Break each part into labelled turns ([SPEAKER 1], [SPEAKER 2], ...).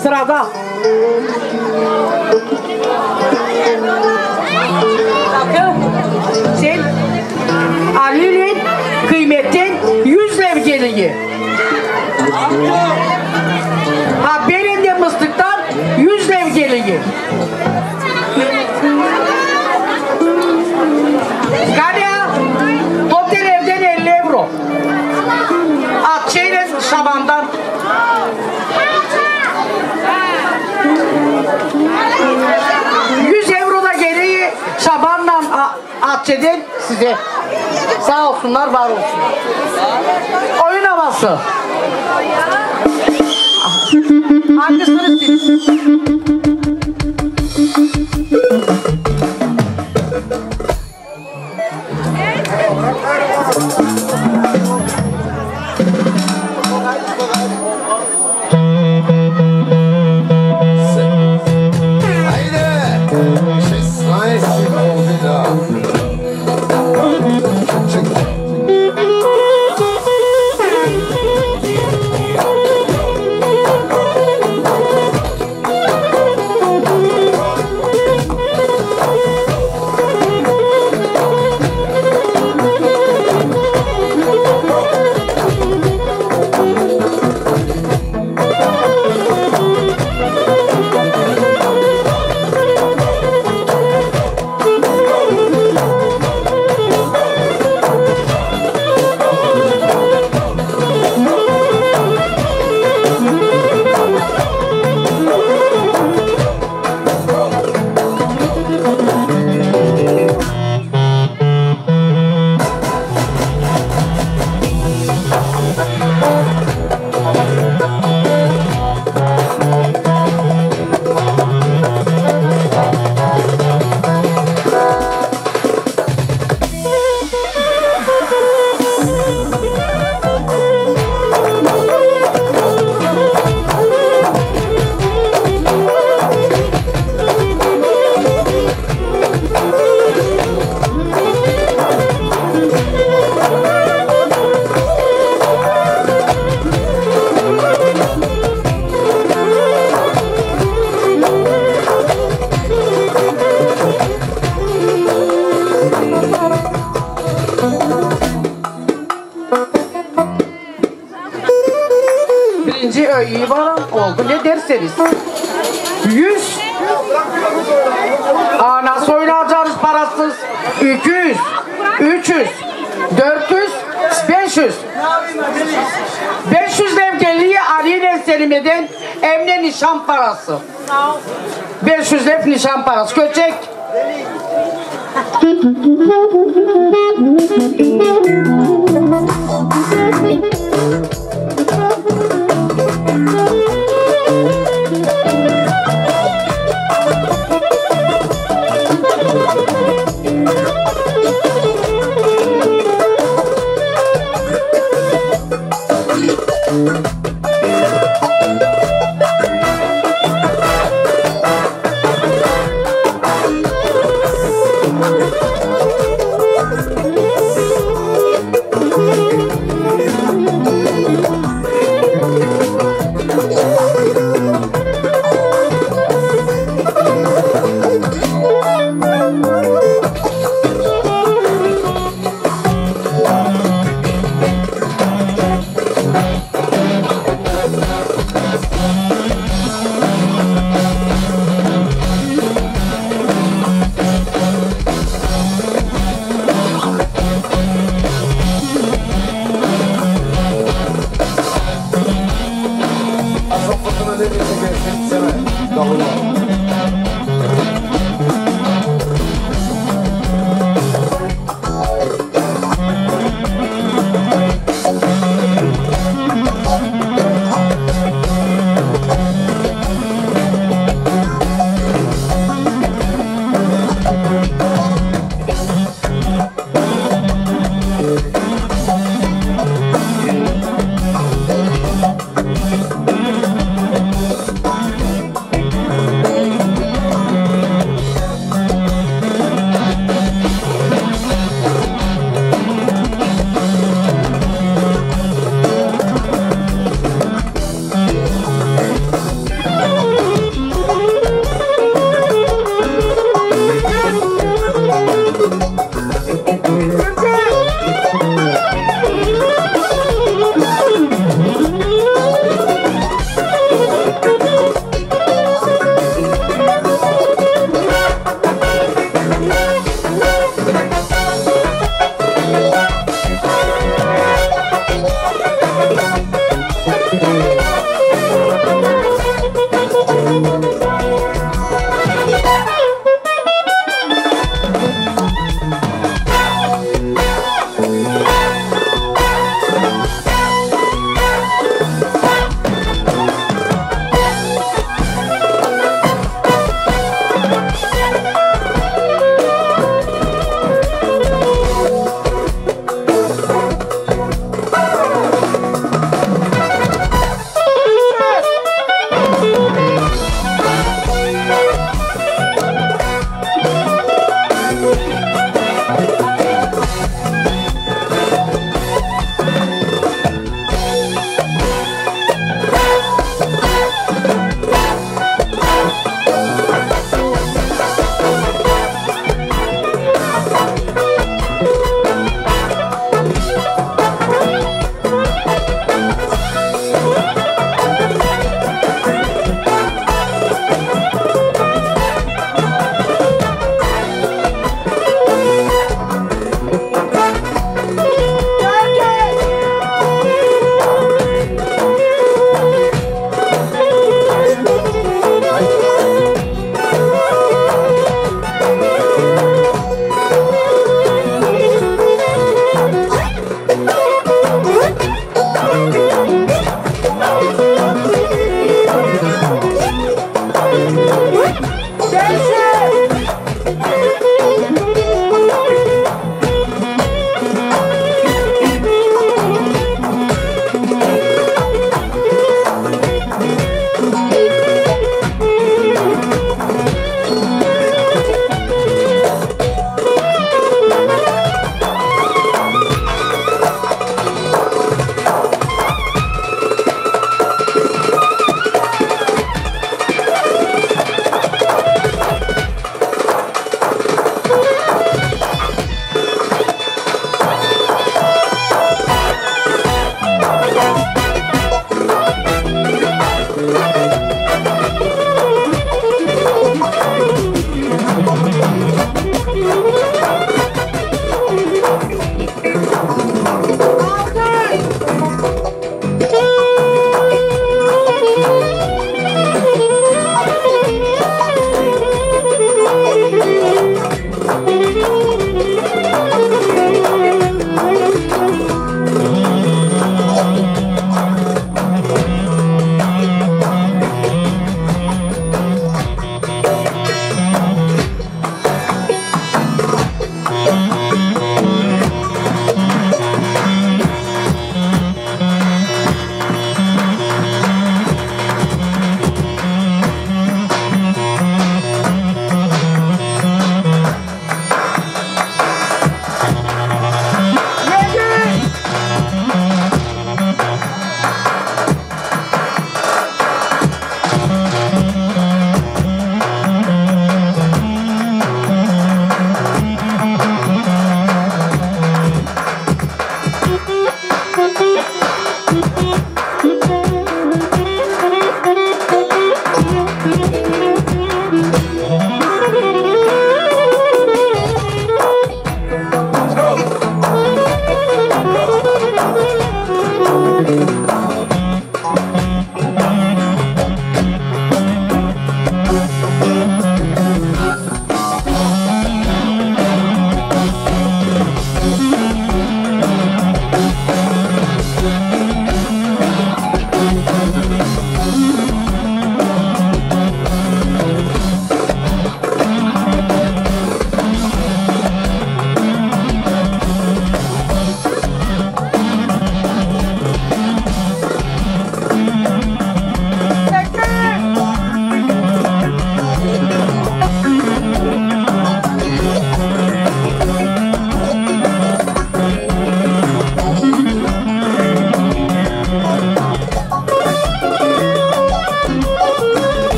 [SPEAKER 1] Sırada. Bakın. Sen Ali'nin kıymetin 100 lev geliyor. Ha benim de mıstıktan 100 lev geliyor. Galiba otel evden 50 euro. Atçeyle Şaban'dan. €100 da geriye Şaban'la Atçe'den size. Sağ olsunlar, var olsunlar. Oyun havası. Hangisini siz? İyi bana oldu ne derseniz 100 nasıl oynayacağız parasız 200 300 400 500 lev geliyor Ali'yle Selime'den emne nişan parası 500 lev nişan parası köçek.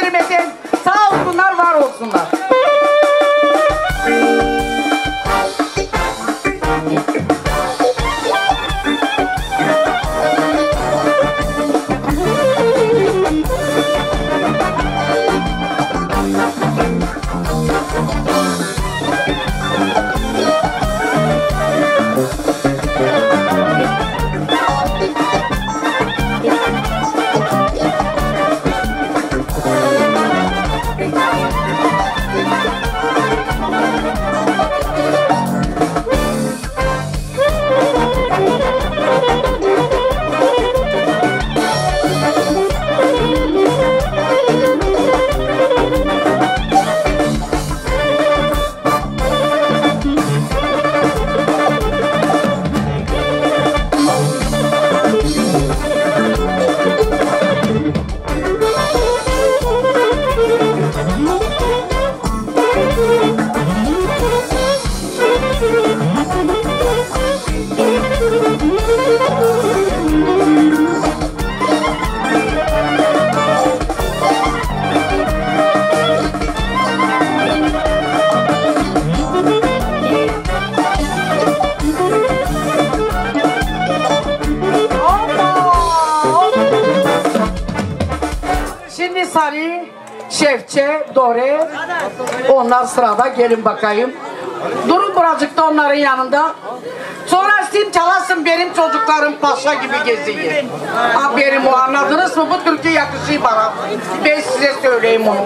[SPEAKER 1] vermesin. Sağ olsunlar, var olsunlar. Şefçe, Dore, onlar sırada, gelin bakayım. Durun birazcık da onların yanında. Sonra sizin çalasın, benim çocuklarım paşa gibi geziyor. Benim o, anladınız mı? Bu Türkiye yakışıyor bana. Ben size söyleyeyim onu.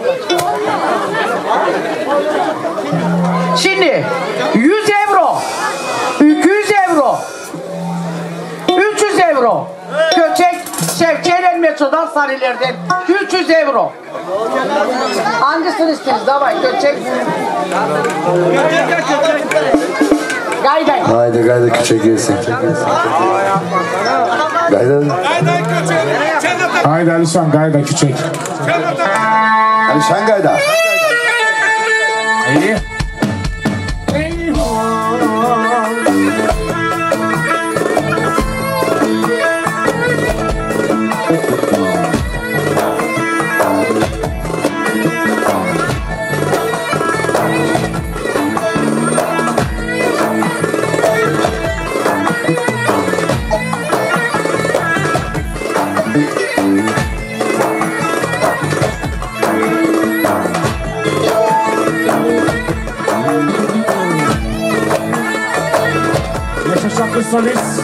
[SPEAKER 1] Şimdi 100 euro, 200 euro, 300 euro. Köçek Şevçe'yle Metro'dan Sarıler'den 300 euro. Hangisini istiyorsunuz? Davay köçek. Gayday.
[SPEAKER 2] Gayda köçek gelsin. Gayda.
[SPEAKER 3] Gayda Alişan, Gayda küçük.
[SPEAKER 2] Alişan Gayda.
[SPEAKER 3] İyi. Yaşasın solist.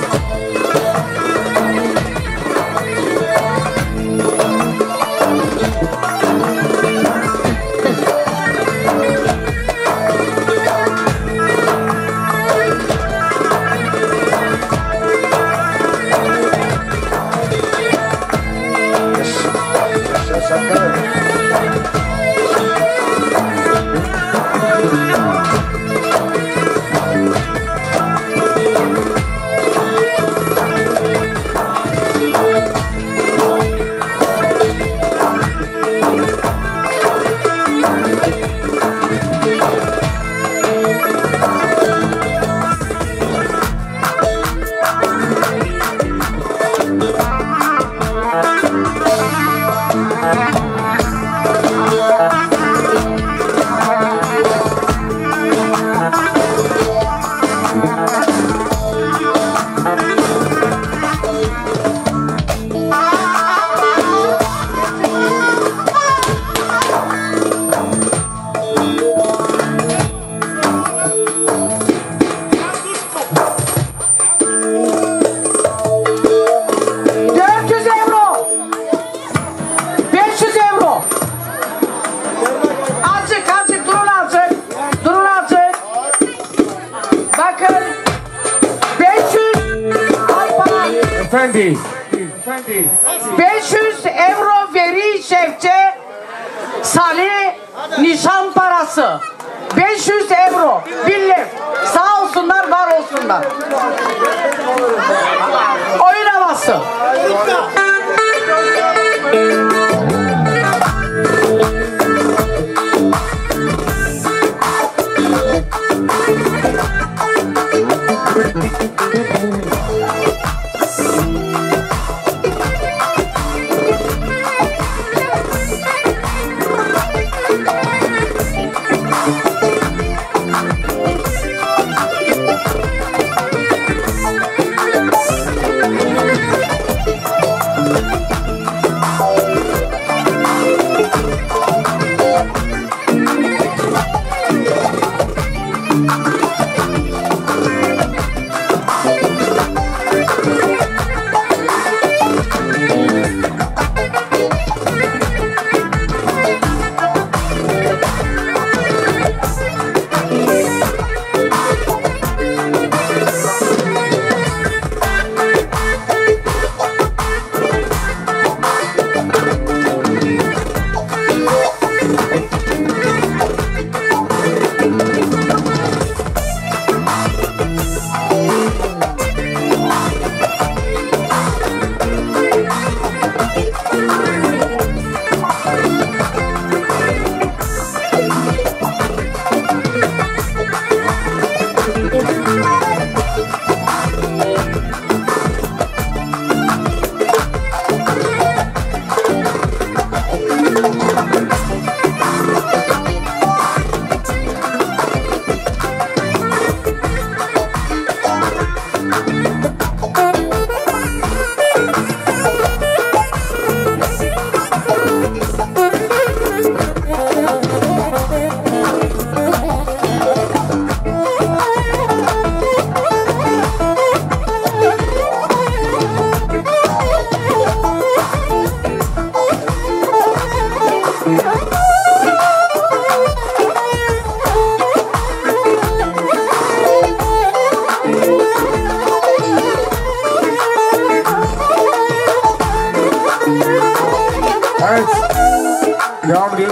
[SPEAKER 3] Efendi.
[SPEAKER 1] 500 euro veri Şevçe Salih nişan parası. 500 euro. Billah. Sağ olsunlar, var olsunlar. Oyun havası.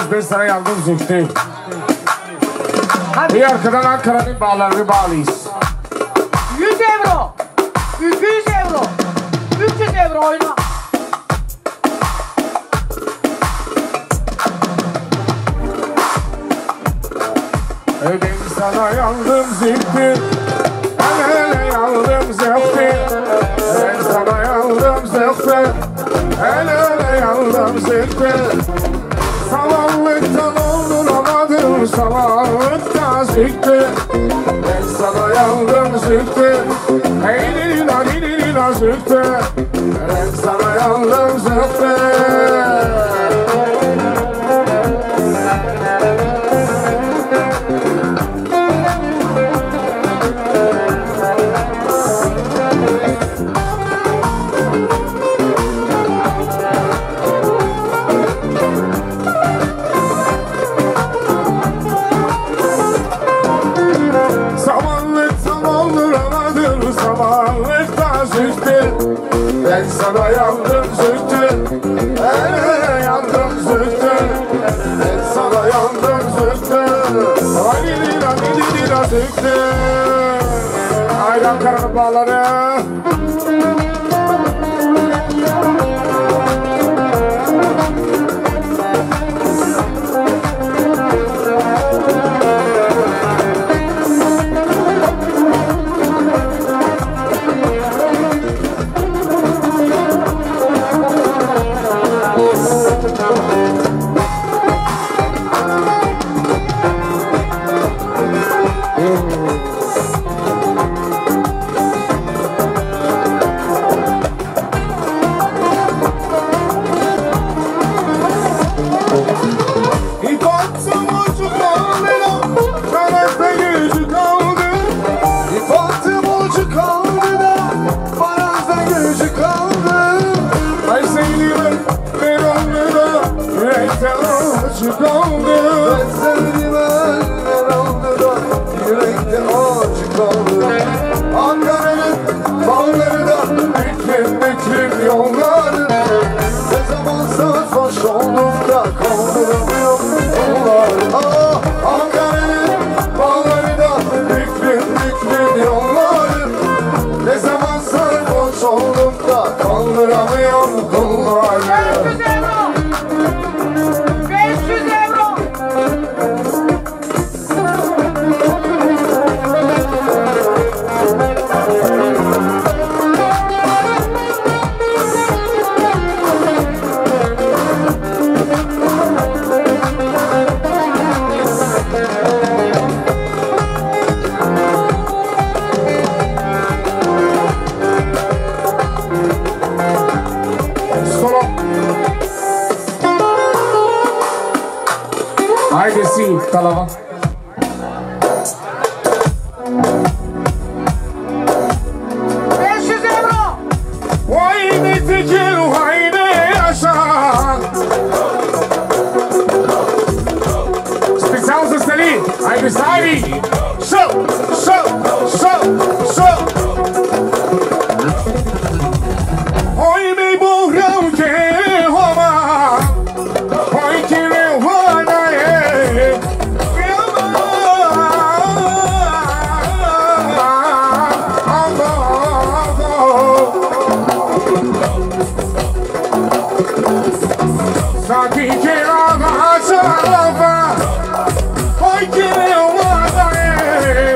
[SPEAKER 3] Yalnız ben sana yardım Zühtü. Bir arkadan Ankara'nın bağlarını bağlıyız.
[SPEAKER 1] 100 euro. 200 euro. 300 euro oyna.
[SPEAKER 3] Ben sana yandım Zühtü. Hele yandım Zühtü. Ben sana yandım Zühtü. Hele yandım Zühtü. Samanlıktan olduramadım, samanlıktan Zühtü. Ben sana yandım Zühtü. Hey lila lila Zühtü. Ben sana yandım Zühtü. Ben sana yandım Zühtü. Yandım Zühtü. Ben sana yandım Zühtü. Ay lila lila Zühtü. Haydi Ankara'nın bağları. Ankara'nın bağları da büklüm yolları. Ne zaman sarhoş oldum da kaldıramıyorum yolları. Ankara'nın bağları da büklüm yolları. Ne zaman sarhoş oldum da kaldıramıyorum yolları.
[SPEAKER 1] 500 euro. 500 euro.
[SPEAKER 3] Haydi si, talava. Haydi tekil, haydi yaşa. Special za Steli, haydi Sari. Show, show, show, show. Hoy me bohram ke homa. Hoy ke homa ye. Saki ke raga hoy ke homa ye.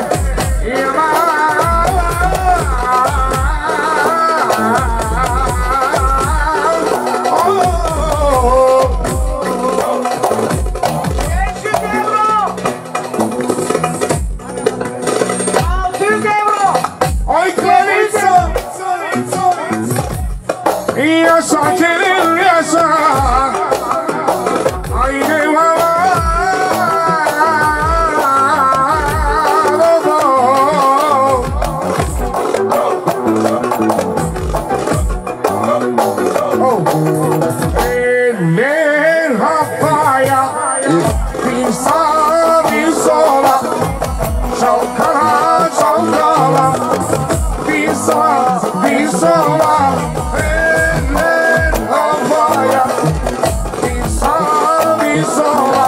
[SPEAKER 3] Yaşa Kerim yaşa. Haydi baba. Eller havaya, bir sağa bir sola, çalkala çalkala, bir sağa bir sola. Eller havaya, bir sağa bir sola.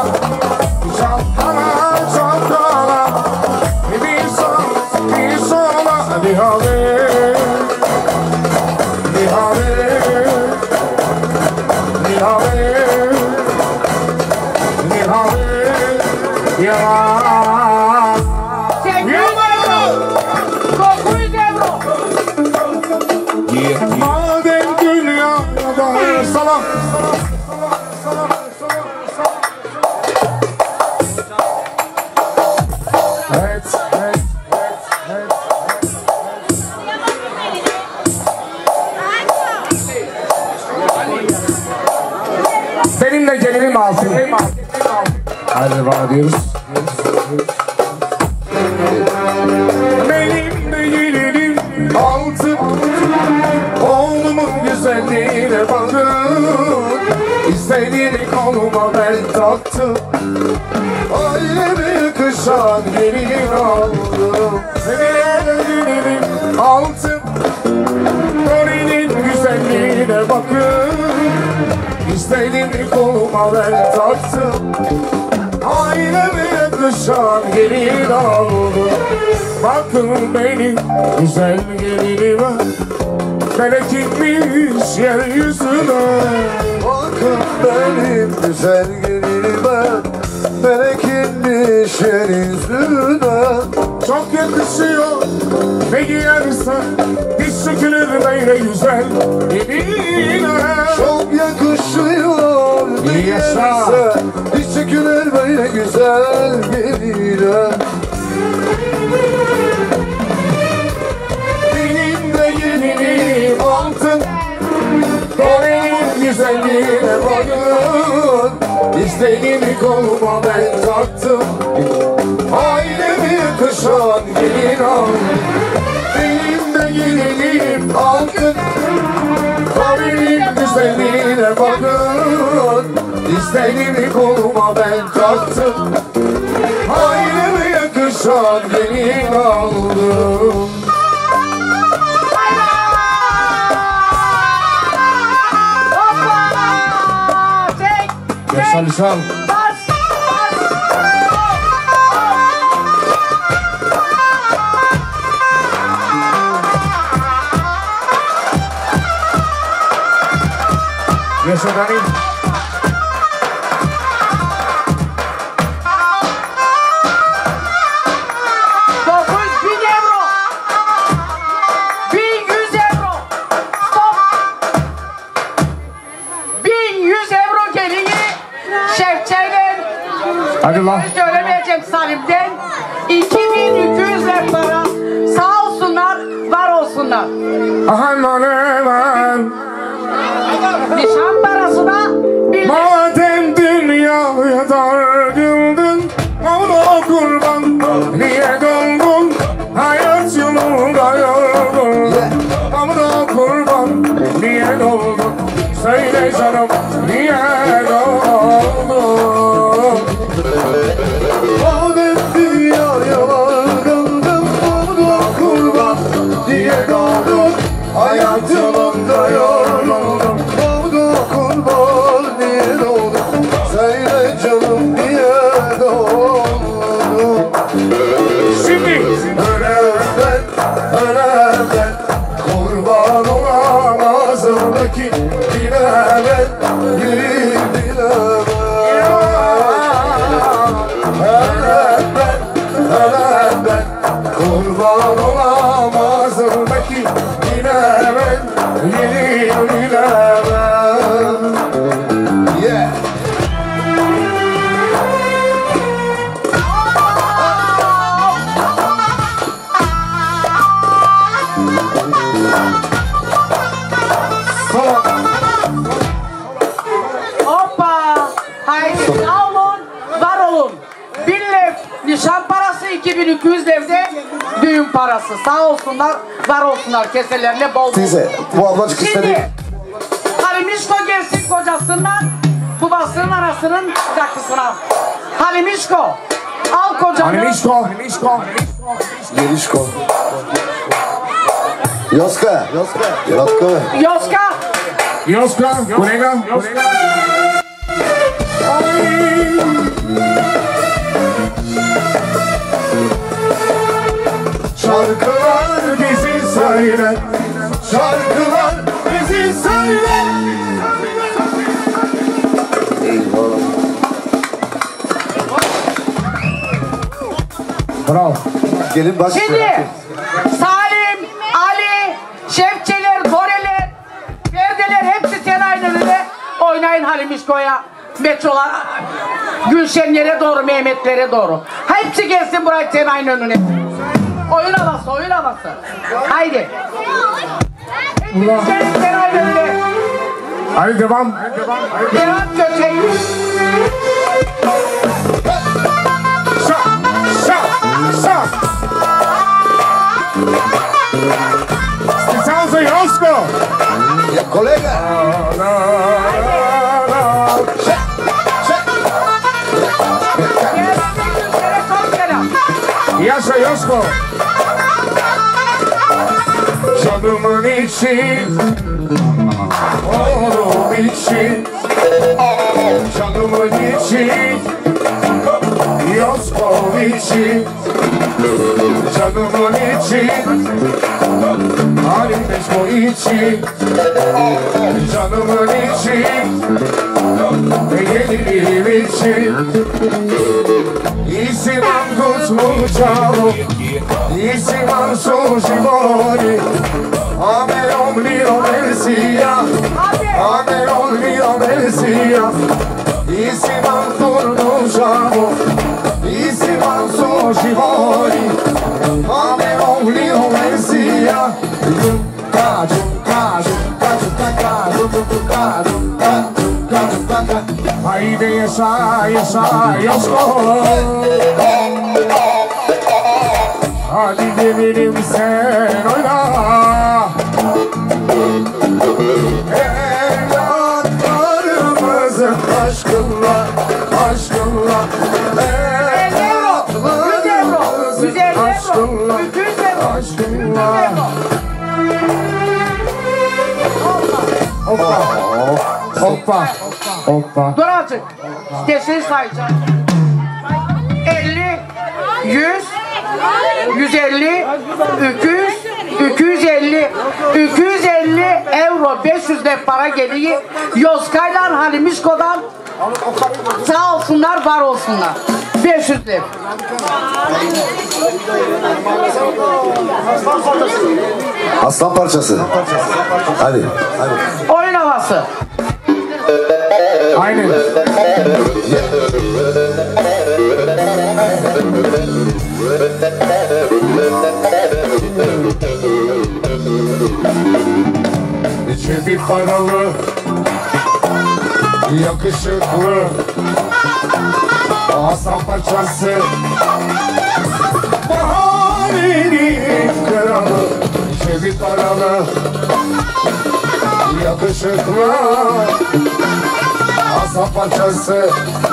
[SPEAKER 3] Yalan.
[SPEAKER 1] 800 euro. 900 euro.
[SPEAKER 3] Madem dünyada salam. Benim de gelinim altın. Hadi bana diyoruz. Benim de gelinim altın. Oğlumun güzelliğine bakın. İstediğini koluma ben taktım. Aileme yakışan gelin aldım. Benim de gelinim altın. Torinin güzelliğine bakın. İstediğini koluma ben taktım. Aileme yakışan gelin aldım. Bakın benim güzel gelinime. Melek inmiş yeryüzüne.
[SPEAKER 2] Bakın benim güzel gelinime. Melek inmiş yeryüzüne.
[SPEAKER 3] Çok yakışıyor ne giyersen. Hiç sökülür böyle güzel geline.
[SPEAKER 2] Çok yakışıyor ne giyerse. Hiç çekilir böyle güzel geline.
[SPEAKER 3] Benim de gelinim altın. Benim güzelliğine bakın. İstediğimi koluma ben taktım. Aileme yakışan gelin aldım. Benim de gelinim altın. Benim güzelliğine bakın. İstediğimi koluma ben taktım. Aileme yakışan gelin aldım. Sal. Yaşa Dani. Hadi lan.
[SPEAKER 1] Söylemeyeceğim Salim'den. 2200 lira para. Sağ olsunlar, var olsunlar.
[SPEAKER 3] Aman aman.
[SPEAKER 1] Nişan parasına
[SPEAKER 3] Madem dünyaya dargındın, ona kurban. Niye doldun? Hayat yolunda yoldun. Ona kurban. Niye doldun? Söyle canım, niye doldun?
[SPEAKER 2] Madem dünyaya vargındım, ona kurban. Niye doldun? Hayat yolunda yoruldum. Ona kurban. Niye doldun? Söyle canım niye doldun?
[SPEAKER 3] Şimdi
[SPEAKER 2] ölemden kurban olamazım ki bilemem, bilemem. Ölemden kurban olamazım ki bilemem, bilemem. Yeah.
[SPEAKER 1] hoppa. Haydi sağ olun, var olun. 1000 lev nişan parası, 2200 levde düğün parası. Sağ olsunlar, var olsunlar. Keselerine bol bol.
[SPEAKER 2] Teyze, bu ablacık istedi.
[SPEAKER 1] Şimdi Halimişko gelsin kocasından, babasının anasının rakısına. Halimişko, al kocanı.
[SPEAKER 3] Halimişko.
[SPEAKER 2] Gelişko. Yoska.
[SPEAKER 1] Yoska.
[SPEAKER 3] Yoska, kolega.
[SPEAKER 2] Şarkılar bizi söyler. Şarkılar bizi söyler. Eyvah.
[SPEAKER 3] Bravo.
[SPEAKER 2] Gelin baş.
[SPEAKER 1] Şimdi Salim, Ali, Şefçeler, Koreler, Ferdeler hepsi Senay'ın önünde oynayın Halimişko'ya. Metrolar, Gülşenlere doğru, Mehmetlere doğru. Hepsi gelsin buraya Senay'ın önüne. Oyun havası, oyun havası. Haydi. Hepiniz gelin Senay'ın önüne.
[SPEAKER 3] Hadi devam.
[SPEAKER 1] Devam Göçek.
[SPEAKER 3] Şap. Sticanza Yosko.
[SPEAKER 2] Ya kolega.
[SPEAKER 3] Yaşa Yosko. Canımın için, oğlum için, canımın için, Yosko için, canımın için, Halimişko için, canımın için, gelirim için. Isimam kutlučalo, isimam su živori, Amerom lio Mesija, Amerom lio Mesija. Isimam kutlučalo, isimam su živori, Amerom lio Mesija. Junka, junka, junka, junka, junka, junka, junka, junka. Haydi yaşa, yaşa, Yosko. Hadi gelirim sen oyna. Evlatlarımızın aşkınla, aşkınla. Evlatlarımızın aşkınla, aşkınla. Hoppa, hoppa, hoppa.
[SPEAKER 1] Dur azıcık. Sesini sayacağım. 50, 100, 150, 200, 250, 250 euro, 500 de para geliyor. Yoskay'la Halimişko'dan sağ olsunlar, var olsunlar. 500 lira.
[SPEAKER 2] Aslan parçası. Hadi.
[SPEAKER 1] Oyun havası.
[SPEAKER 3] Aynen. İçi bir paralı, yakışıklı, aslan parçası, baharinin kralı. İçi bir paralı, yakışıklı, aslan parçası,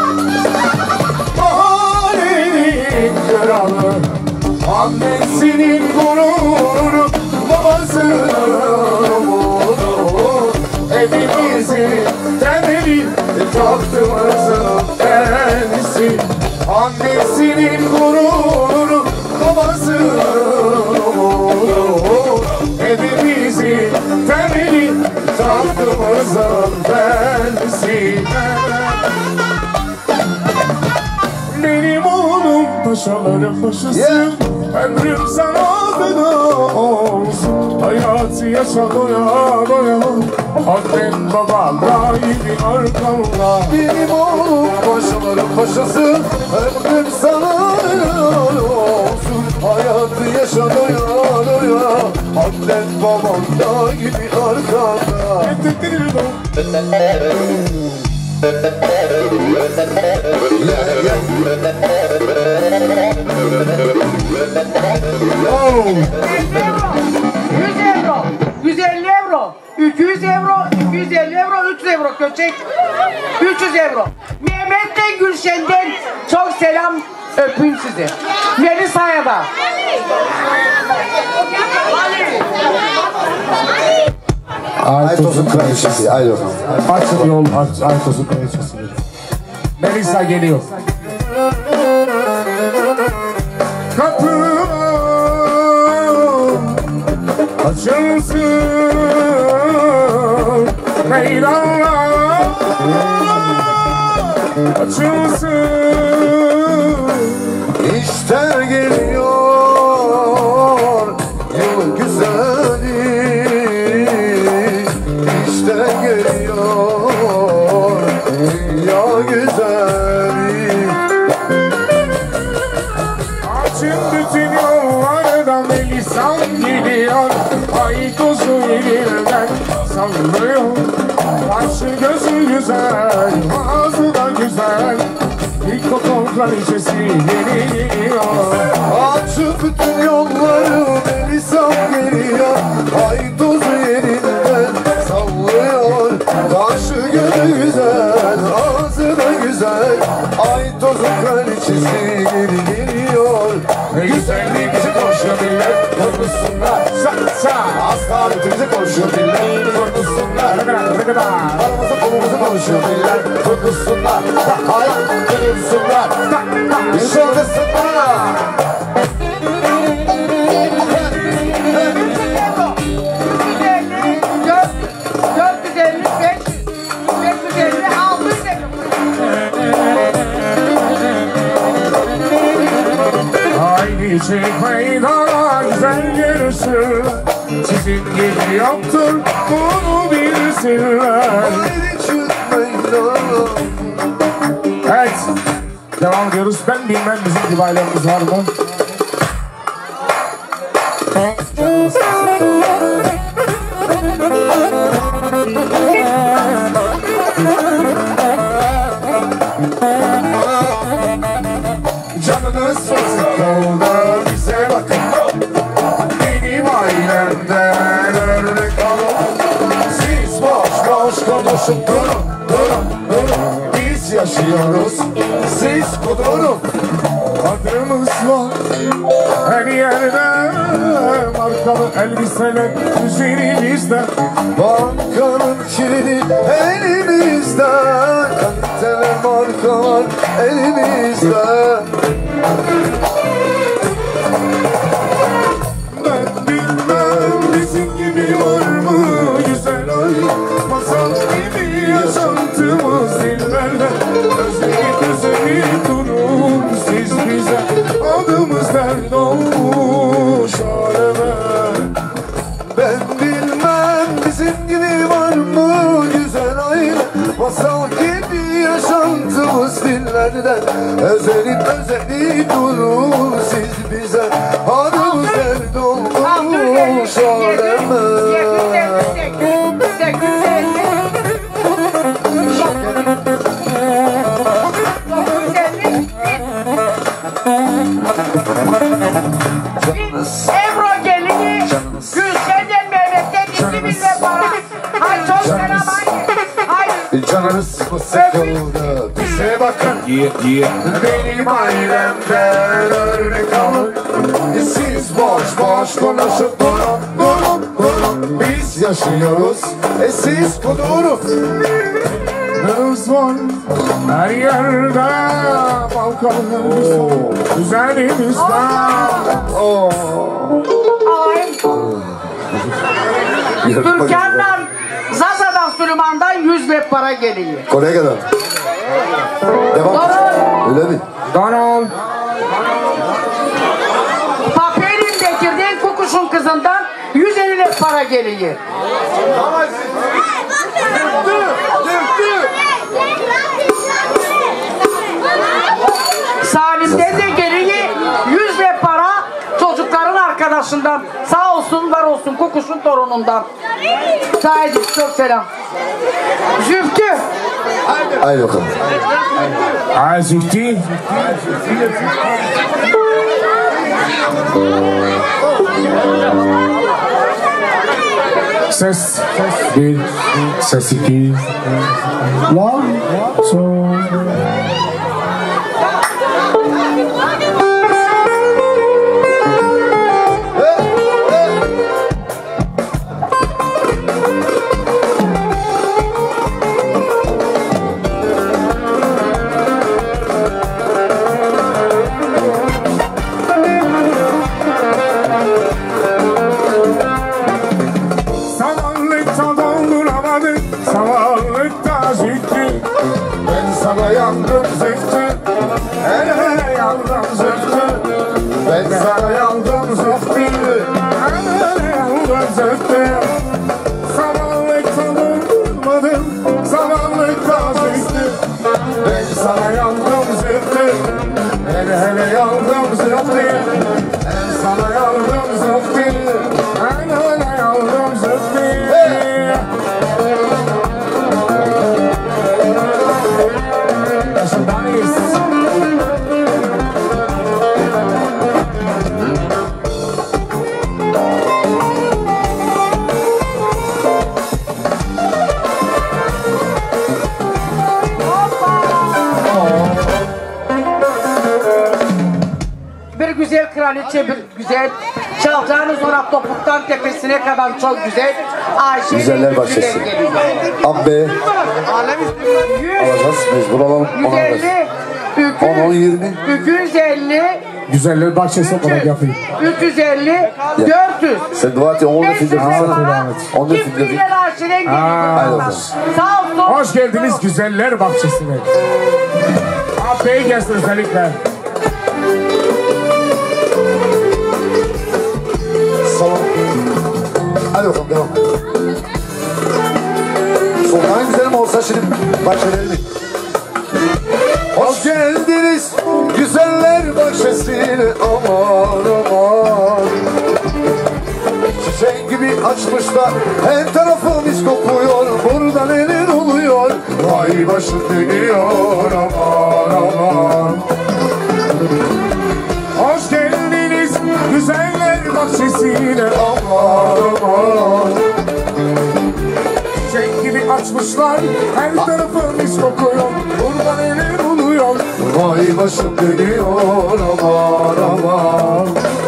[SPEAKER 3] baharinin kralı. Annesinin gururu, babasının umudu. Evimizin temeli, tahtımızın kendisi. Annesinin gururu, babasının umudu. Evimizin temeli, tahtımızın kendisi. Benim oğlum paşaların paşası, ömrüm sana feda olsun. Hayatı yaşa doya doya, annen baban daimi arkamda.
[SPEAKER 2] Benim oğlum paşaların paşası, ömrüm sana helal olsun. Hayatı yaşa doya doya, annen babam da gibi arkanda.
[SPEAKER 3] Oh.
[SPEAKER 1] 100 euro, 150 euro, 200 euro, 250 euro, 300 euro Köçek, 300 euro. Mehmet'ten Gülşen'den çok selam, öpün sizi. Melisa'ya da.
[SPEAKER 2] Aytos'un kraliçesi. Haydi bakalım.
[SPEAKER 3] Açın yol, Aytos'un kraliçesi. Melisa geliyor. Kapım açılsın meydanlar, açılsın.
[SPEAKER 2] İşte gelir
[SPEAKER 3] sallıyor. Başı gözü güzel, ağzı da güzel. İlk kokon kraliçesi geliyor.
[SPEAKER 2] Açıp bütün yolları beni sal geliyor. Ay tozu yerinden sallıyor. Başı gözü güzel, ağzı da güzel. Ay tozu kraliçesi geliyor.
[SPEAKER 3] Güzelliğimizi konuşuyor millet, konuşsunlar. Sa.
[SPEAKER 2] Asaletimizi konuşuyor millet, konuşsunlar.
[SPEAKER 3] Ne kadar?
[SPEAKER 2] Aramızı kolumuzu konuşuyor millet, konuşsunlar. Ay konuşsunlar. Yaşasınlar.
[SPEAKER 1] 450,
[SPEAKER 3] Haydi çıkmayın hala güzel görürsün. Sizin gibi yoktur bunu bilsinler.
[SPEAKER 2] Haydi çıkmayın.
[SPEAKER 3] Evet, devam ediyoruz. Ben bilmem bizim gibi ailemimiz var mı?
[SPEAKER 2] Canınız sıkıldı bize bakın. Benim ailemden örnek alın. Siz boş boş konuşup durun. Biz yaşıyoruz, siz kudurun.
[SPEAKER 3] Adımız var her yerde, markalı elbiseler üzerimizde.
[SPEAKER 2] Bankanın kilidi elimizde, kaliteli markalar elimizde.
[SPEAKER 3] Ben bilmem bizim gibi var mı güzel ay, masal gibi yaşantımız dillerde. Özleyip durun siz bize, adımız dert olmuş aleme.
[SPEAKER 2] Ben bilmem bizim gibi var mı güzel aile. Masal gibi yaşantımız dillerde. Özelip durun siz bize, adımız dert olmuş aleme.
[SPEAKER 1] Ebro gelini Gülşen'den Mehmet'ten 2 bin ve para. Hay çok selam hay.
[SPEAKER 2] Canınız sıkıldı bize bakın. Benim ailemden örnek alın. Siz boş boş konuşup durun. Biz yaşıyoruz, siz kudurun.
[SPEAKER 3] Adımız var her yerde, markalı elbiseler üzerimizde.
[SPEAKER 1] Ay. Türkan'dan Zaza'dan Süleyman'dan 100 ve para geliyor.
[SPEAKER 2] Kolegadan. Devam. Öyle mi?
[SPEAKER 3] Donald.
[SPEAKER 1] Paperin Bekir'den Kukuş'un kızından 150 ve para geliyor. Salim'den de geriye 100 ve para çocukların arkadaşından. Sağ olsun var olsun Kukuş'un torunundan. Sahibi çok selam. Züftü.
[SPEAKER 2] Haydi bakalım.
[SPEAKER 3] Azifti. Ses 1, ses 2. One, two.
[SPEAKER 2] Sana yandım zıftı, hele yandım zıftı. Ben sana yandım zıftı, hele yandım zıftı. Samanlıkta durmadım, samanlıkta zıftı. Ben sana yandım zıftı, hele yandım zıftı. Ben sana yandım zıftı, hele yandım zıftı.
[SPEAKER 1] güzel kraliçe, güzel. Çalacağınız orap topuktan tepesine kadar çok güzel. Ayşe
[SPEAKER 2] Güzeller bahçesi. Abbe. Alacağız mecbur olalım.
[SPEAKER 1] 150.
[SPEAKER 2] 10, 20.
[SPEAKER 1] 250.
[SPEAKER 3] Güzeller bahçesi olarak yapayım.
[SPEAKER 1] 350. 400.
[SPEAKER 2] Sen dua et, onu da filtre tutsana. Onu da
[SPEAKER 1] Kim
[SPEAKER 2] filtre tut.
[SPEAKER 1] bilir Ayşe'den geliyor.
[SPEAKER 2] Haydi bakalım.
[SPEAKER 1] Sağ olsun.
[SPEAKER 3] Hoş geldiniz güzeller bahçesine. Ağabeyi gelsin özellikle.
[SPEAKER 2] Salon. Hadi bakalım devam. Sokağın güzelim olsa şimdi bahçelerimi. Hoş geldiniz güzeller bahçesine, aman aman. Çiçek gibi açmışlar, her tarafımız kokuyor. Burada neler oluyor? Vay başım dönüyor, aman aman.
[SPEAKER 3] Hoş geldiniz güzeller bahçesine.
[SPEAKER 2] Aman aman.
[SPEAKER 3] Çiçek gibi açmışlar, her tarafımız kokuyor. Burada neler oluyor?
[SPEAKER 2] Vay başım dönüyor, aman aman.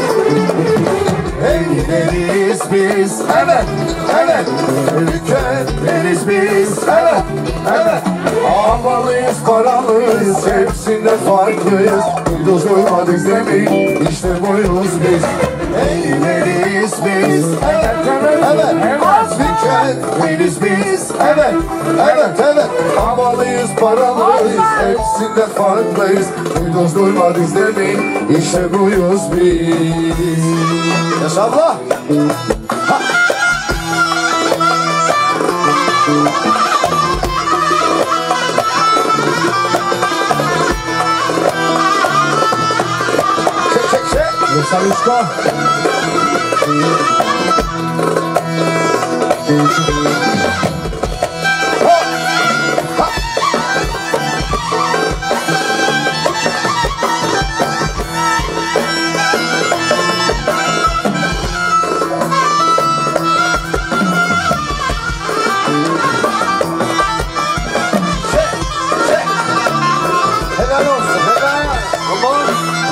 [SPEAKER 2] Eğleriz biz, evet, evet. Mükemmeliz biz, evet, evet. Havalıyız, paralıyız, hepsinde farklıyız. Duyduz duymadık demeyin, işte buyuz biz. Eğleriz biz, evet, evet, evet. Mükemmeliz biz, evet, evet, evet. Havalıyız, paralıyız, hepsinde farklıyız. Duyduz duymadık demeyin, işte buyuz biz. Yaşa abla. Ha. Çek çek çek.
[SPEAKER 3] Yaşar Uçka.
[SPEAKER 2] Helal olsun, helal. Aman.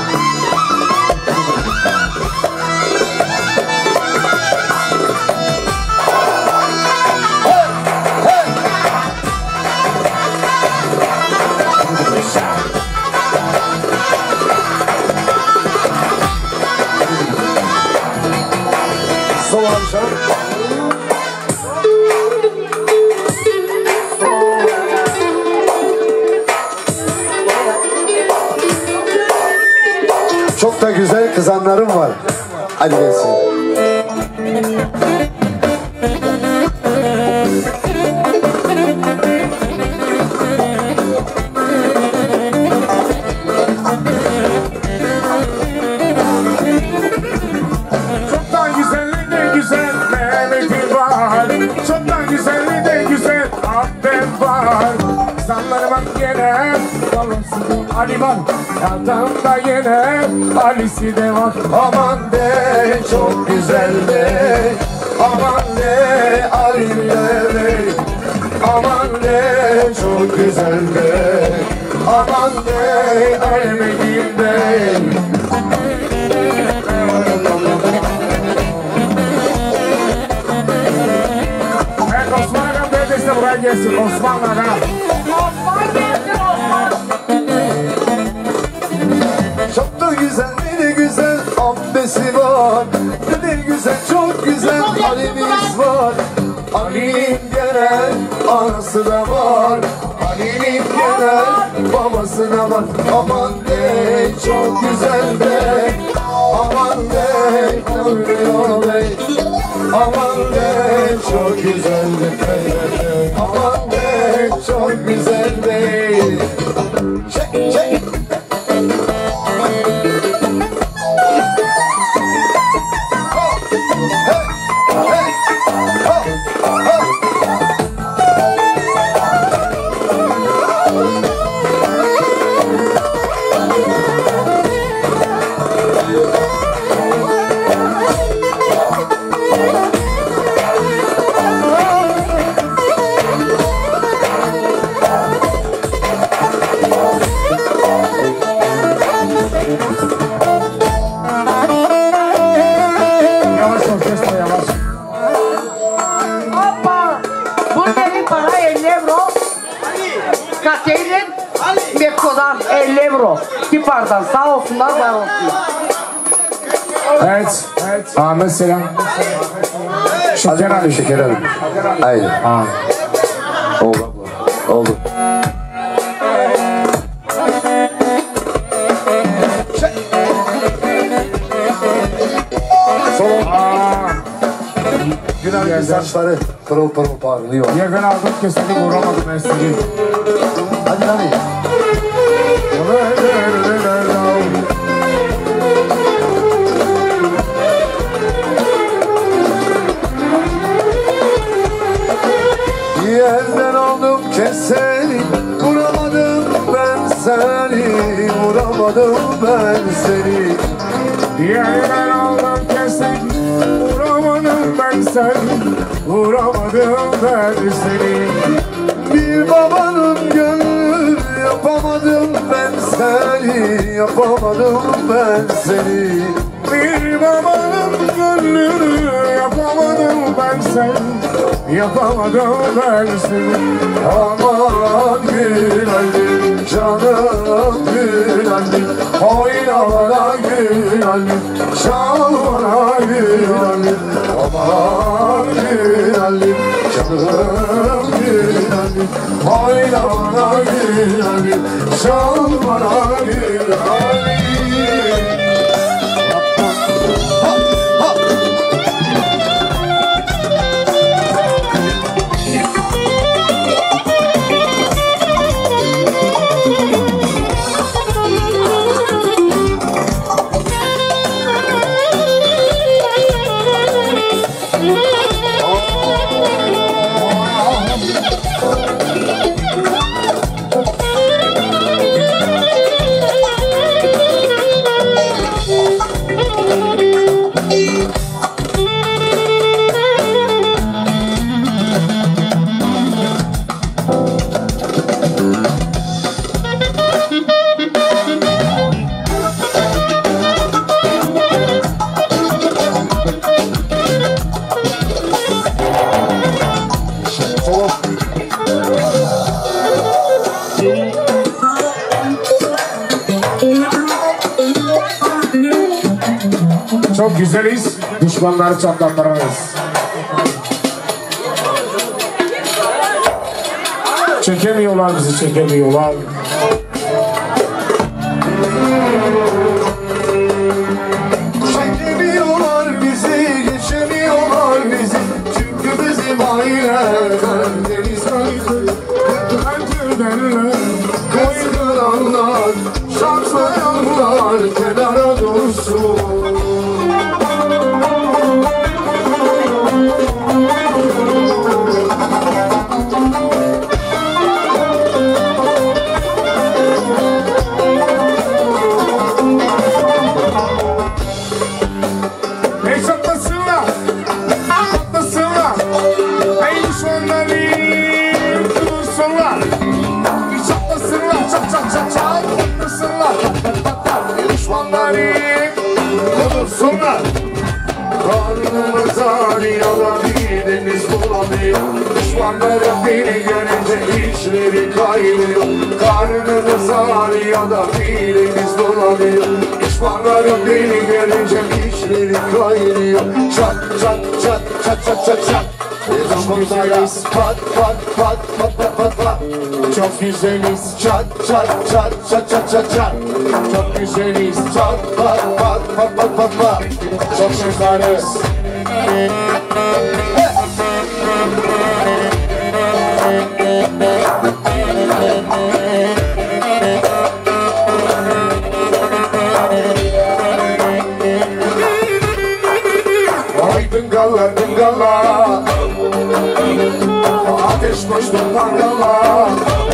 [SPEAKER 2] Hey, hey. Sol akşam. Çok da güzel kızanlarım var. Hadi gelsin.
[SPEAKER 3] Çoktan güzelli de güzel Mehmet'im var. Çoktan güzelli de güzel Abdem var. Sanlarıma gene babası Ali var. Yatağımda yine Ali'si de var.
[SPEAKER 2] Aman de çok güzel de. Aman de alimlere. Aman de çok güzel de. Aman de alimeyim de.
[SPEAKER 3] Evet Osman Agam neredeyse buraya gelsin Osman Agam.
[SPEAKER 2] Çok da güzel, ne de güzel abbesi var. Ne de güzel, çok güzel Ali'miz var. Ali'nin genel anası da var. Ali'nin genel babası da var. Aman de çok güzel de. Aman de kıvrıyor be. Aman de çok güzel de. Aman de çok güzel de. Çek çek.
[SPEAKER 1] Evro. Kipar'dan sağ olsunlar, var olsunlar.
[SPEAKER 3] Evet. Ahmet selam. Şeker abi.
[SPEAKER 2] Şeker abi. Aynen. Oldu. Oldu. Günahın saçları pırıl pırıl parlıyor.
[SPEAKER 3] Yakın aldım kesinlikle vuramadım ben sizi.
[SPEAKER 2] Hadi lan. Yerden aldım keseni, vuramadım ben seni, vuramadım ben seni.
[SPEAKER 3] Yerden aldım keseni, vuramadım ben seni, vuramadım ben seni.
[SPEAKER 2] Bir babanın gönlü yapamadım ben seni, yapamadım ben seni.
[SPEAKER 3] Bir babanın gönlünü yapamadım ben seni, yapamadım ben seni.
[SPEAKER 2] Aman Gülal'im, canım Gülal'im, oyna bana Gülal'im, çal bana Gülal'im. Aman Gülal'im, canım Gülal'im, oyna bana Gülal'im, çal bana Gülal'im.
[SPEAKER 3] Çok güzeliz, düşmanları çatlatırız. Çekemiyorlar bizi, çekemiyorlar.
[SPEAKER 2] Çekemiyorlar bizi, geçemiyorlar bizi. Çünkü bizim aileler deniz kaydı. Kıskıranlar, şartlayanlar kenara dursun. Karnımıza riyada bir deniz bulamıyor. Düşmanlarım beni görünce işleri kaynıyor. Karnımıza riyada bir deniz bulamıyor. Düşmanlarım beni görünce işleri kaynıyor. Çat çat çat çat çat çat çat. Çok güzeliz, pat pat pat pat pat pat pat. Çok güzeliz, çat çat çat çat çat çat çat. Çok güzeliz, çat pat pat pat pat pat pat. Çok şıkarız. Vay dıngala dıngala, ateş koştu mangala.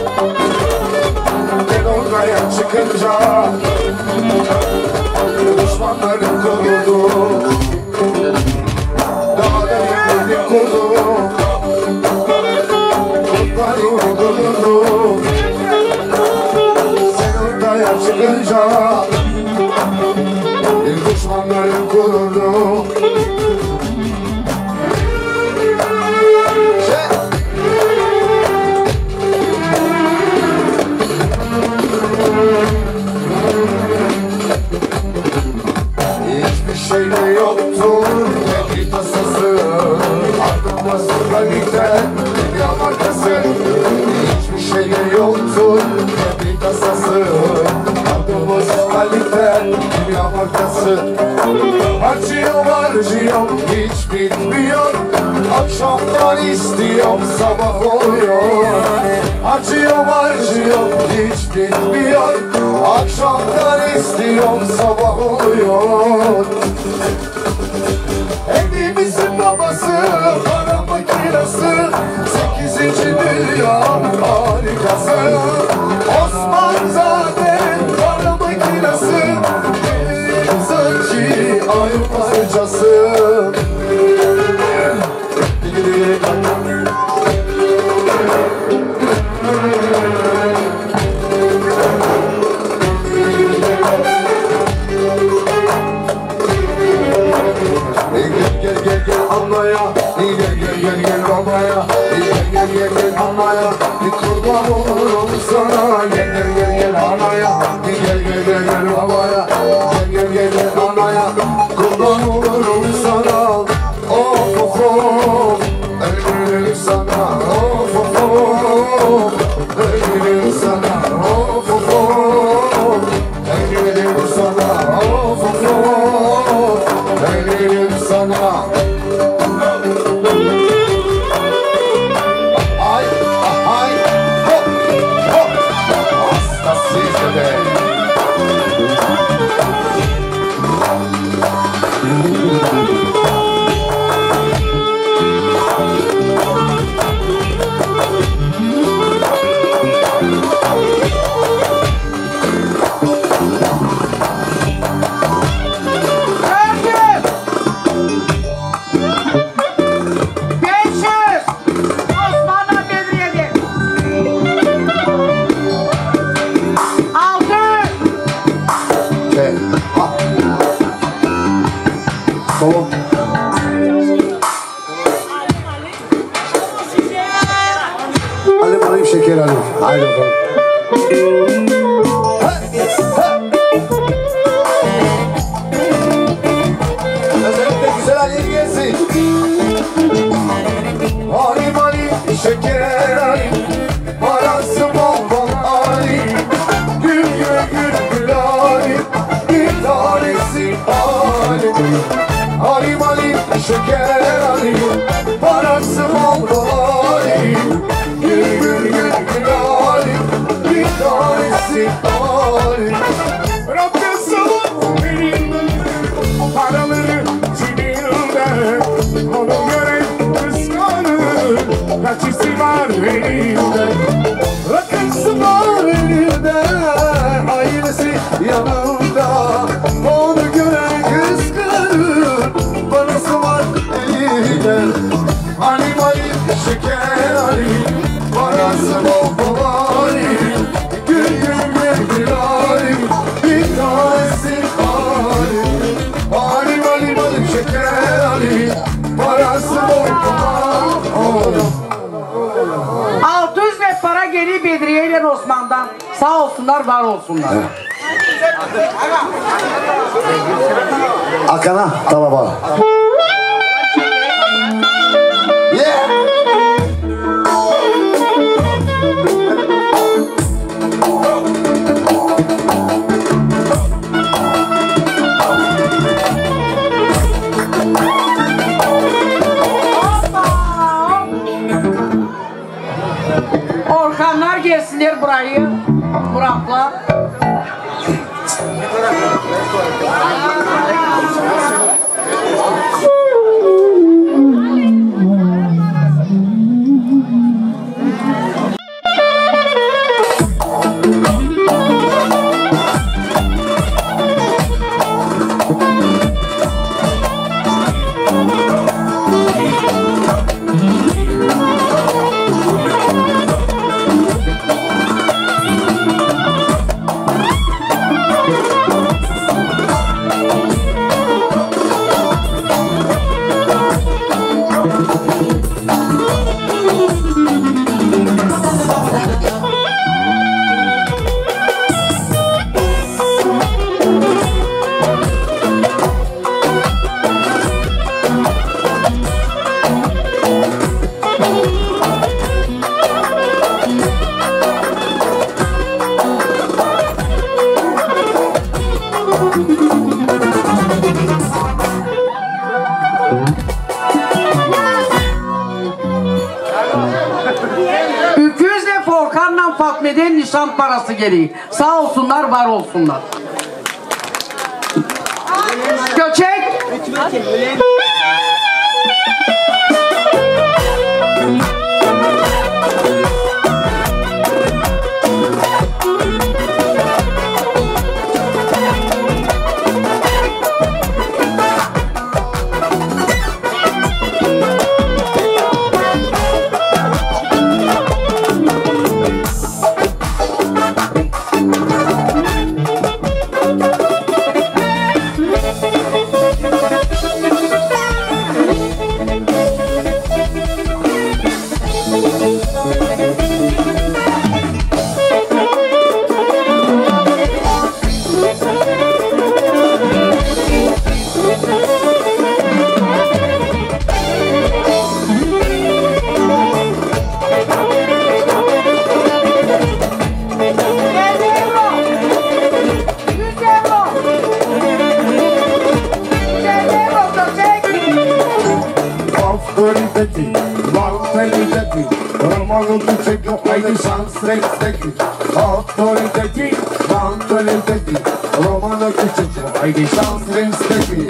[SPEAKER 2] Ben oraya çıkınca düşmanlarım kuruldu. Dağda yıkıldı kurdu. Kurtları bulundu. Sen oraya çıkınca düşmanlarım kuruldu. Harcıyorum hiç bitmiyor. Akşamdan istiyorum sabah oluyor. Harcıyorum hiç bitmiyor. Akşamdan istiyorum sabah oluyor. Evimizin babası para makinesi, 8. dünya harikası. Osmanzade'nin para makinesi, sanki ay parçası. Gel anlaya, gel babaya, gel anlaya, bir kurban olurum sana. Gel anaya, gel babaya, gel anaya, kurban olurum sana. Of of of, ölürüm sana. Of of of, ölürüm sana. Of of of, ölürüm sana. Of of of, ölürüm sana. Ay, ay, hop, hop. Hastasıyız be. Tamam. Alayım şeker alayım. Haydi bakalım. Özellikle güzel Ali gelsin. Alayım şeker alayım. Parası bol bol alayım. Gül alayım. Bir tanesi alayım. Alayım şeker alayım. Parası bol bol alayım. Gül alayım. Bir tanesi alayım.
[SPEAKER 3] Rabbim sana elimde, paraları cebimde. Onu gören kıskanır, kaçısı var elimde.
[SPEAKER 2] Rakısı var elimde, ailesi yanımda. Onu gören kıskanır, parası var elimde. Alayım şeker alayım, parası bol bol alayım. Gül alayım, bir tanesi alayım. Alayım şeker alayım, parası bol bol alayım.
[SPEAKER 1] 600 ve para geri Bedriye ile Osman'dan. Sağ olsunlar, var olsunlar.
[SPEAKER 2] Akana talaba. Yeah.
[SPEAKER 1] Orkanlar gelsinler burayı. Burak'la. vermeden nişan parası geliyor. Sağ olsunlar, var olsunlar. Göçek.
[SPEAKER 3] Autoriteti, mantaliteti, romană cu cece, ai de șans respecti.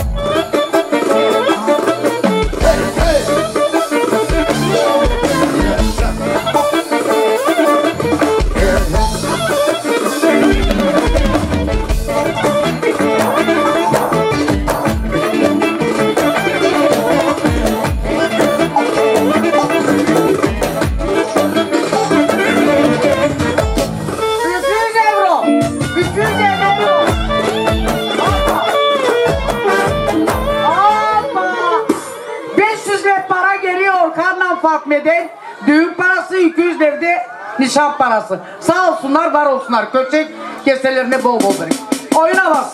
[SPEAKER 1] Düğün parası 200 evde nişan parası. Sağ olsunlar, var olsunlar. Köçek keselerine bol bol verin. Oyuna bas.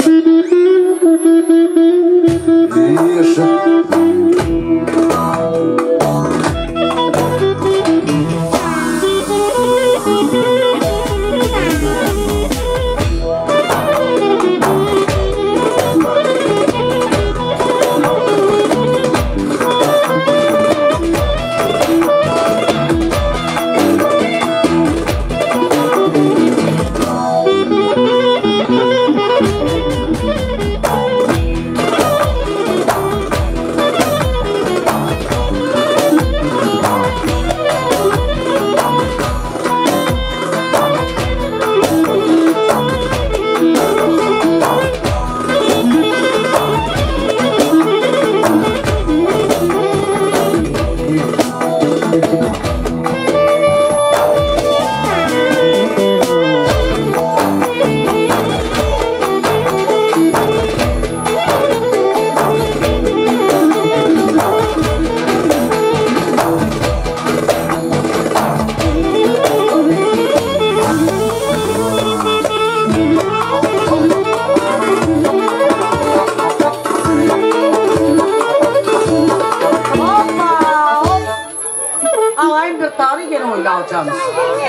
[SPEAKER 1] Alacağınız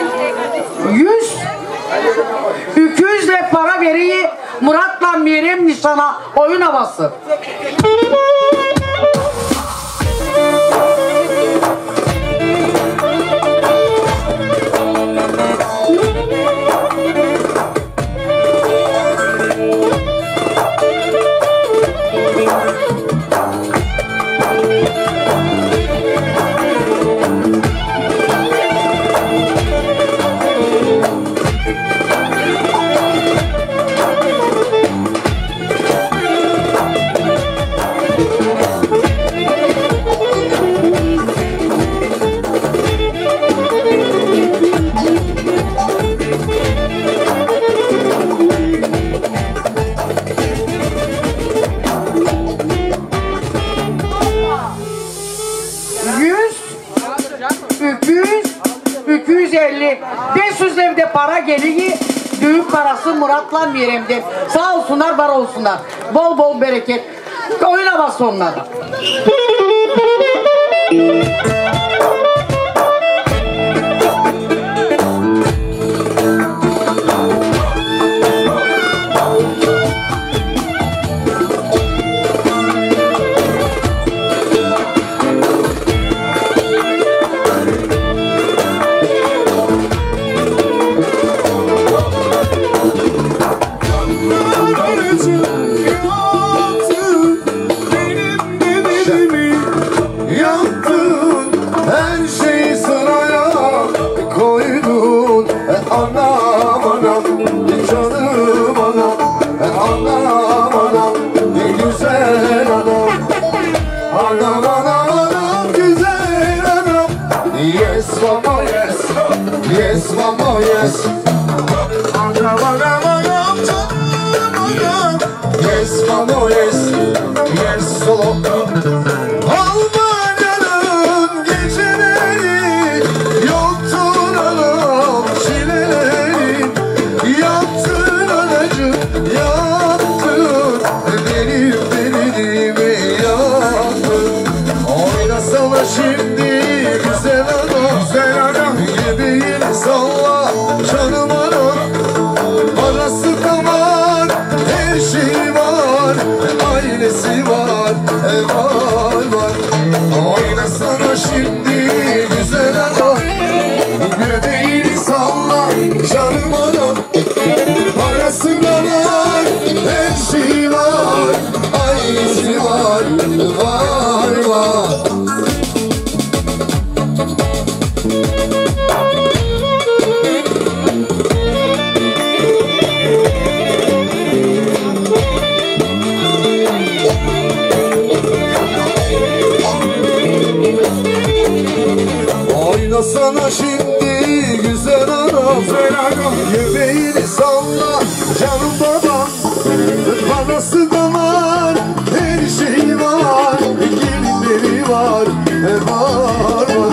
[SPEAKER 1] 200 lira para veriyi Murat'la Meryem nişana oyun havası. Para geliyor, düğün parası Murat'la Meryem'de. Sağ olsunlar, var olsunlar. Bol bol bereket. Oyuna bas onlara.
[SPEAKER 3] anacığım yaptın, benim dediğimi
[SPEAKER 2] yaptın, her şeyi sıraya koydun. Anam anam, canım anam, anam anam, ne güzel anam. Anam anam anam, güzel anam. Yes mama yes, yes mama yes.
[SPEAKER 3] Anam anam anam canım anam.
[SPEAKER 2] Yes mama yes, yes solo. Almanya'nın geceleri yoktun anam, çileleri yaptın anacığım, yaptın, benim dediğimi yaptın. Oynasana şimdi güzel anam,
[SPEAKER 3] Güzel anam.
[SPEAKER 2] yemeğini salla canım anam. Parası da var, her şeyi var, ailesi var, var. Oynasana şimdi güzel adam, göbeğini salla canım adam. Parası da var, her şeyi var, ailesi var, var. Oynasana şimdi güzel anam, göbeğini salla canım babam. Parası da var, her şeyi var, gelinleri var, var.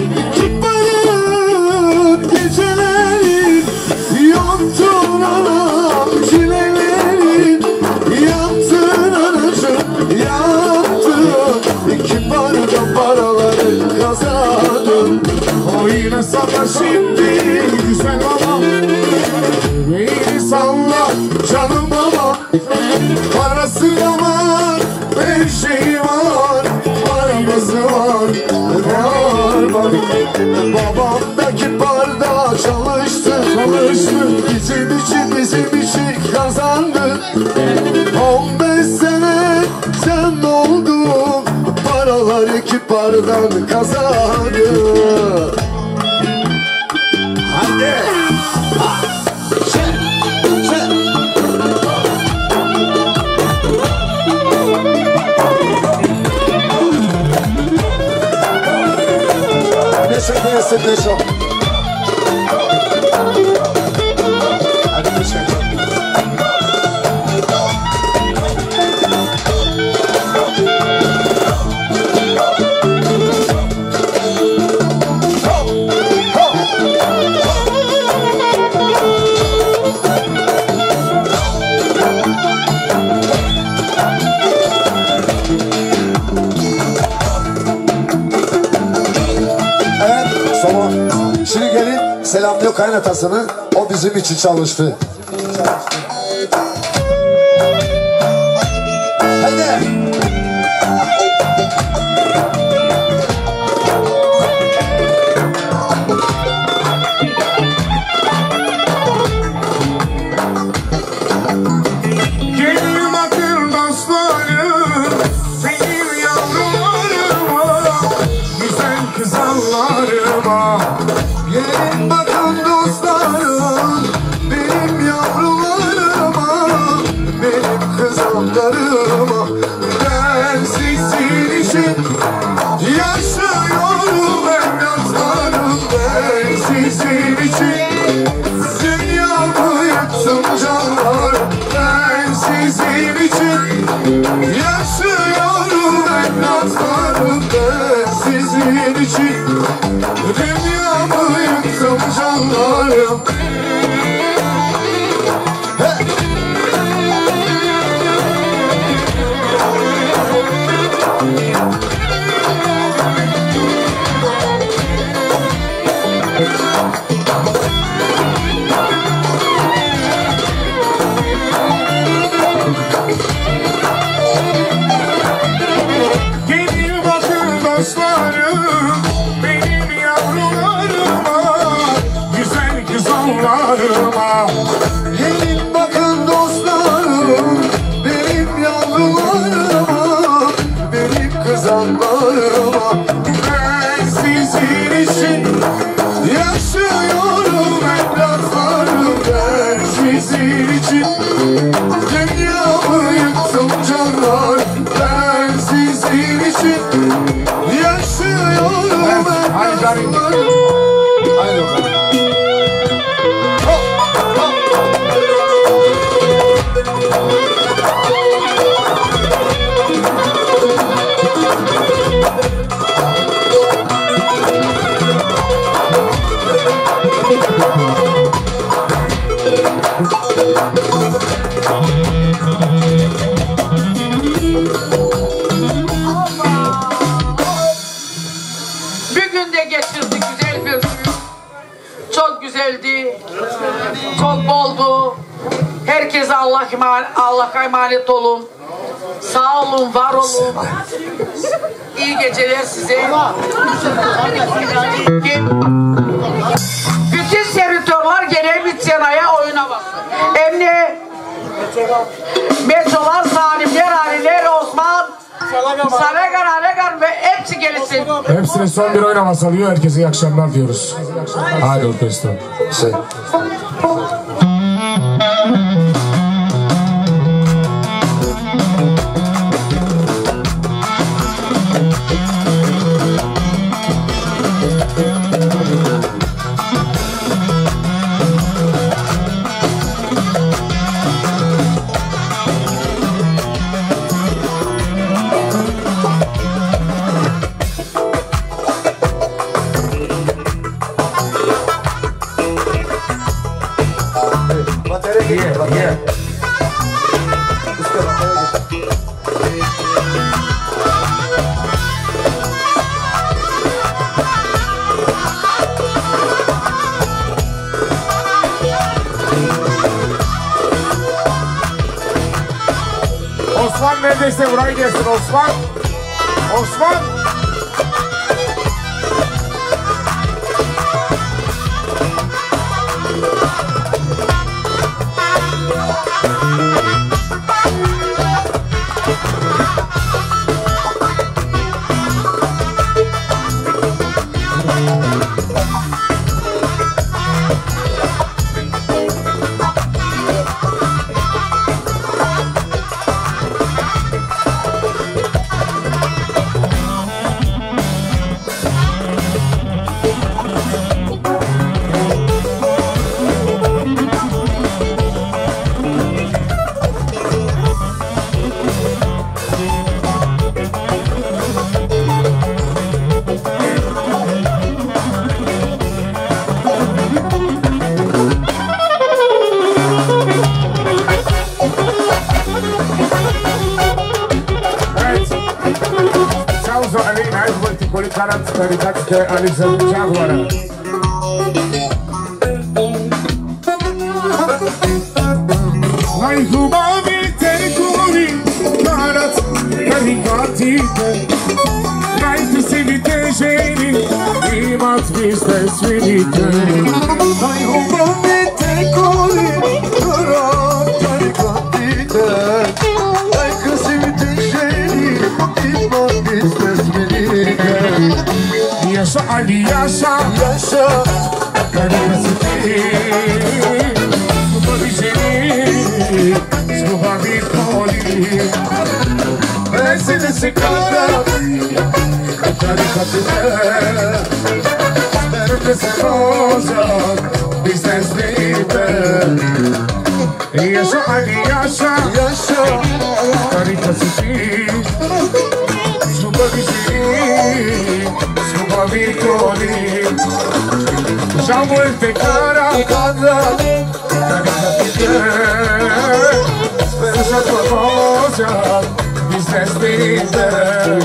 [SPEAKER 2] Kibarın geceleri yoktun anam, çileleri yaptın anacığım, yaptın. Kibarda paraları kazandın.
[SPEAKER 3] Oynasana şimdi güzel anam,
[SPEAKER 2] Beni salla canım baba. Parası da var, her şeyi var, arabası var, var. Babam da kibarda çalıştı, bizim için kazandı. 15 sene sen oldun, paraları kibardan kazandı. Hadi. Neşe. Hadi neşe. Şimdi gelin selamlıyor kaynatasını. O bizim için çalıştı. Hadi.
[SPEAKER 3] gelin bakın dostlarım, benim yavrularıma, güzel kızanlarıma.
[SPEAKER 2] Gelin bakın dostlarım, benim yavrularıma, benim kızımlarıma.
[SPEAKER 3] Ben sizin için yaşıyorum evlatlarım, ben sizin için dünyamı yaktım canlar. Ben sizin için yaşıyorum evlatlarım, ben sizin için dünyamı yaktım canlarım. Gelin bakın dostlarım, benim yavrularıma, güzel kızanlarıma.
[SPEAKER 1] Allah'a emanet olun. Sağ olun, var olun. İyi geceler size. Bütün servitörler gene Mitsena'ya oyuna bastı. Emni, Metrolar, Salimler, Aliler, Osman, Salegar, Alegar ve hepsi gelsin.
[SPEAKER 3] Hepsine son bir oynama salıyor. Herkese iyi akşamlar diyoruz. Hadi orkestra. Osman neredeyse buraya gelsin Osman. Osman. Yaşa Ali yaşa, yaşa,
[SPEAKER 2] Mercedes cara, Mercedes rosa, business leader.
[SPEAKER 3] Yaşa Ali yaşa,
[SPEAKER 2] Yaşa,
[SPEAKER 3] já multe cara,
[SPEAKER 2] Spesa tua voce,
[SPEAKER 3] business leader.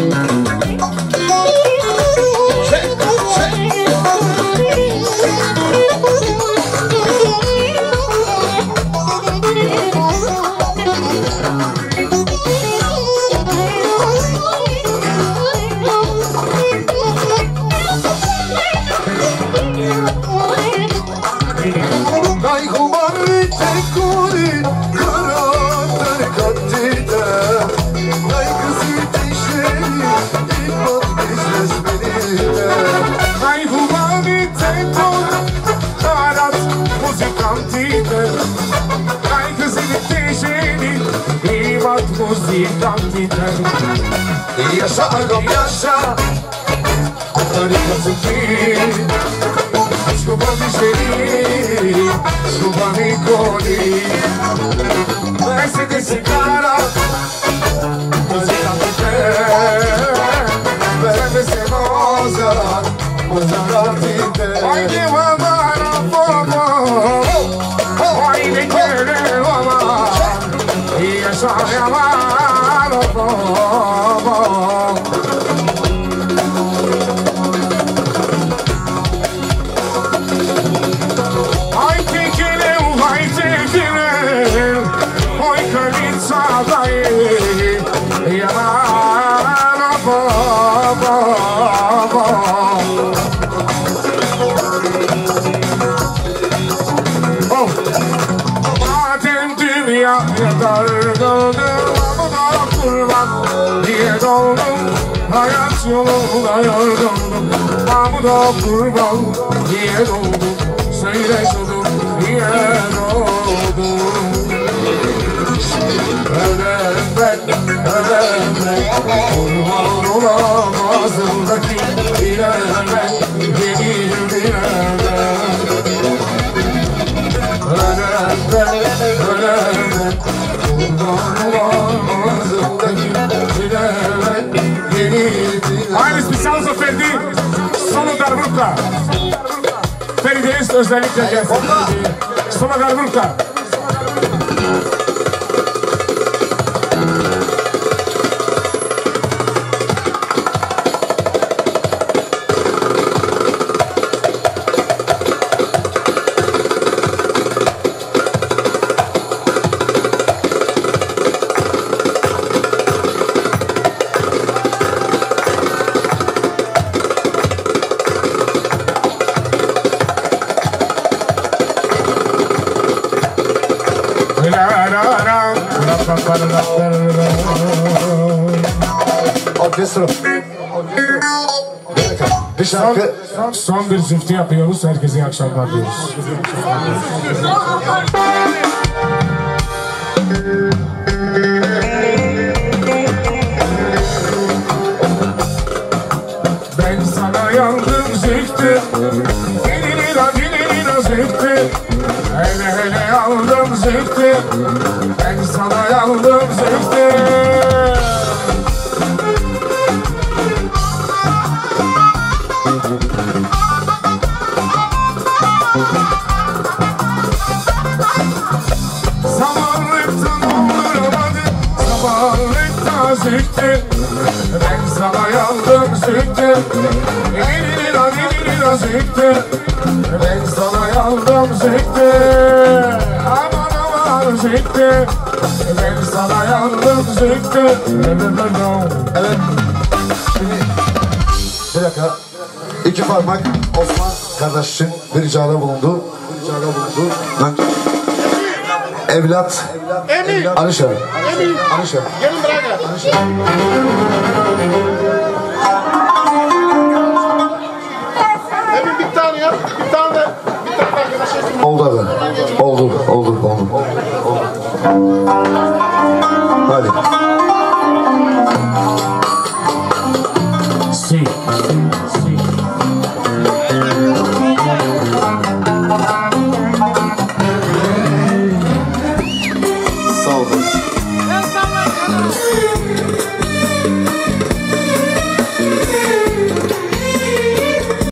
[SPEAKER 2] Dai humani tekuri, karakter katide. Dai kızı dişleri, iman business menide.
[SPEAKER 3] Ai humani tekor, karat muzikantide. Ai kızını teşeni, imat muzikantide.
[SPEAKER 2] Yaşa agam yaşa,
[SPEAKER 3] Harikasın ki, scuba dişleri, scuba mikoli. Mercedes cara, muzikantide.
[SPEAKER 2] Mercedes rosa, Maserati'de.
[SPEAKER 3] Haydi vamara fomo, haydi gele vama, yaşa yamara fomo. çağdayı yana baba. Oh, madem dünya dargındır, bana kurban diye doldum. Hayat yolunda yorgundum, Mahmut'a kurban diye doldum. Söyle şunu diye doldum. Ölem ben, kurban olamazımdaki bilemem, gelir bilemem. Ölem ben, kurban olamazımdaki bilemem, gelir bilemem. Aynı spesialist Ferdi, solo Darbuka. Ferdi'yiz özellikle gelsin. Solo Darbuka.
[SPEAKER 2] Orkestra. Bir şarkı.
[SPEAKER 3] Son bir züftü yapıyoruz. Herkese iyi akşamlar diyoruz. Ben sana yandım züftü. Dilina züftü. Hele yandım züftü. Ben sana yandım züftü. Samanlıktan dolduramadım, samanlıkta züktü. Ben sana yandım züktü. Dilina züktü. Ben sana yandım züktü. Aman züktü. Ben sana yandım züktü.
[SPEAKER 2] Evet. Şimdi bir dakika. İki parmak Osman kardeşim bir ricada bulundu. Ben evlat Alişer. Alişer.
[SPEAKER 4] Gelin bırak. Emin bir tane yap. Bir tane arkadaşlar.
[SPEAKER 2] Oldu. Hadi.